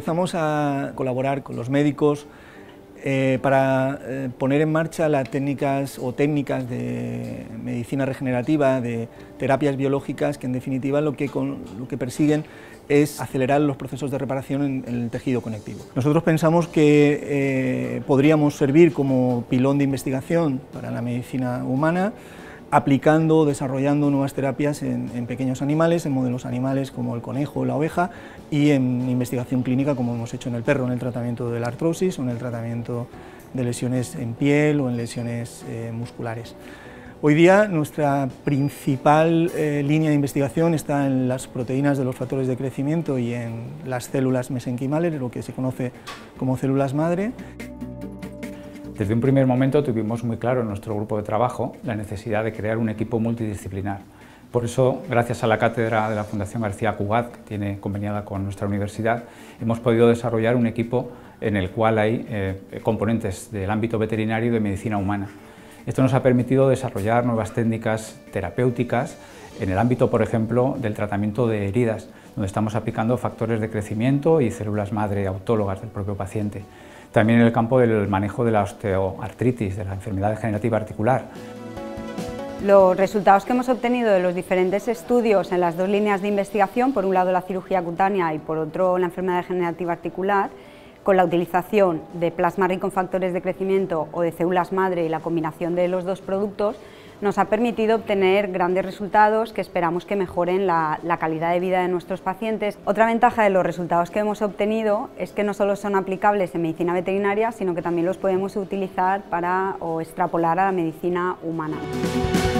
empezamos a colaborar con los médicos para poner en marcha las técnicas de medicina regenerativa, de terapias biológicas, que en definitiva lo que persiguen es acelerar los procesos de reparación en el tejido conectivo. Nosotros pensamos que podríamos servir como pilón de investigación para la medicina humana, aplicando, desarrollando nuevas terapias en pequeños animales, en modelos animales como el conejo o la oveja, y en investigación clínica como hemos hecho en el perro, en el tratamiento de la artrosis o en el tratamiento de lesiones en piel o en lesiones musculares. Hoy día nuestra principal línea de investigación está en las proteínas de los factores de crecimiento y en las células mesenquimales, lo que se conoce como células madre. Desde un primer momento tuvimos muy claro en nuestro grupo de trabajo la necesidad de crear un equipo multidisciplinar. Por eso, gracias a la cátedra de la Fundación García Cugat, que tiene conveniada con nuestra universidad, hemos podido desarrollar un equipo en el cual hay componentes del ámbito veterinario y de medicina humana. Esto nos ha permitido desarrollar nuevas técnicas terapéuticas en el ámbito, por ejemplo, del tratamiento de heridas, donde estamos aplicando factores de crecimiento y células madre autólogas del propio paciente. También en el campo del manejo de la osteoartritis, de la enfermedad degenerativa articular. Los resultados que hemos obtenido de los diferentes estudios en las dos líneas de investigación, por un lado la cirugía cutánea y por otro la enfermedad degenerativa articular, con la utilización de plasma rico en factores de crecimiento o de células madre y la combinación de los dos productos, nos ha permitido obtener grandes resultados que esperamos que mejoren la calidad de vida de nuestros pacientes. Otra ventaja de los resultados que hemos obtenido es que no solo son aplicables en medicina veterinaria, sino que también los podemos utilizar o extrapolar a la medicina humana.